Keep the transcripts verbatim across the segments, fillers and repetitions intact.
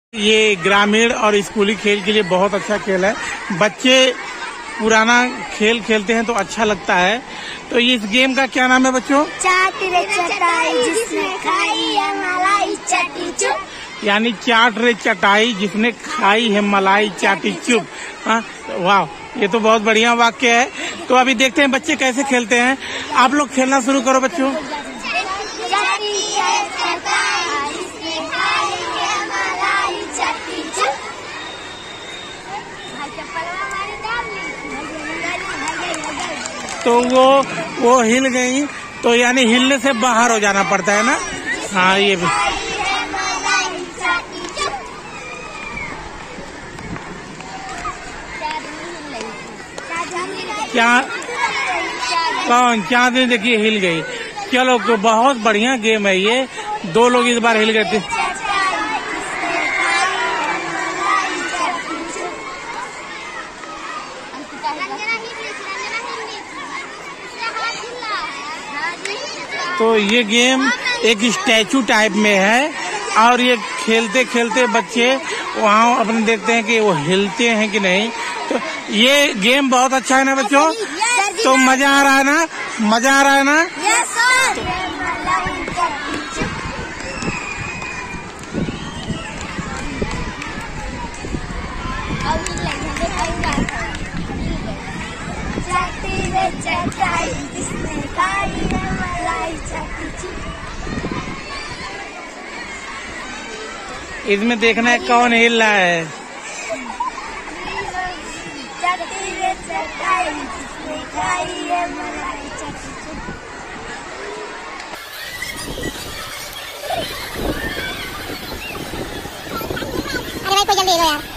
ये ग्रामीण और स्कूली खेल के लिए बहुत अच्छा खेल है। बच्चे पुराना खेल खेलते हैं तो अच्छा लगता है। तो इस गेम का क्या नाम है बच्चों? चाट रे चटाई जिसने खाई है मलाई चाटी चुप। यानी चाट रे चटाई जिसने खाई है मलाई चाटी चुप। हाँ, वाह, ये तो बहुत बढ़िया वाक्य है। तो अभी देखते हैं बच्चे कैसे खेलते हैं। आप लोग खेलना शुरू करो बच्चों। तो वो वो हिल गई, तो यानी हिलने से बाहर हो जाना पड़ता है ना। हाँ, ये भी क्या कौन क्या दिन देखिए हिल गई। चलो, तो बहुत बढ़िया गेम है ये। दो लोग इस बार हिल गए थे। तो ये गेम एक स्टैचू टाइप में है और ये खेलते खेलते बच्चे वहाँ अपने देखते हैं कि वो हिलते हैं कि नहीं। तो ये गेम बहुत अच्छा है ना बच्चों? तो मजा आ रहा है ना? मजा आ रहा है ना? इसमें देखना है कौन हिल रहा है। अरे भाई, कोई जल्दी लो यार,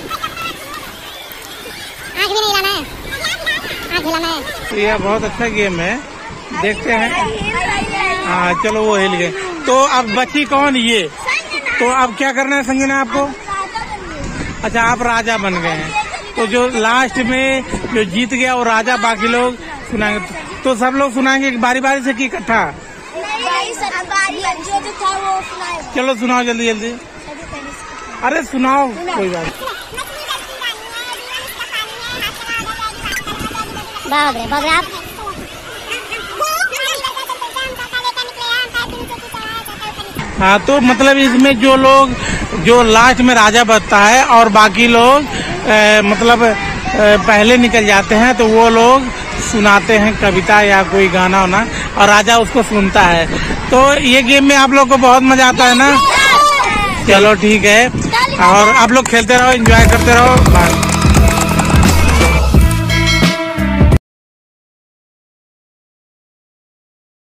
आँख भी नहीं हिलाना है, आँख हिलाना है। तो यह बहुत अच्छा गेम है, देखते हैं। हाँ चलो, वो हिल गए। तो अब बची कौन? ये। तो अब क्या करना है संगीना आपको? अच्छा, आप राजा बन गए हैं। तो जो लास्ट में जो जीत गया वो राजा, बाकी लोग सुनाएंगे। तो सब लोग सुनाएंगे बारी बारी से कि इकट्ठा? चलो सुनाओ जल्दी जल्दी। अरे सुनाओ, कोई बात। बाप रे बाप रे, आप हाँ, तो मतलब इसमें जो लोग जो लास्ट में राजा बनता है और बाकी लोग ए, मतलब ए, पहले निकल जाते हैं, तो वो लोग सुनाते हैं कविता या कोई गाना होना और राजा उसको सुनता है। तो ये गेम में आप लोग को बहुत मजा आता है ना? चलो ठीक है, और आप लोग खेलते रहो, एंजॉय करते रहो।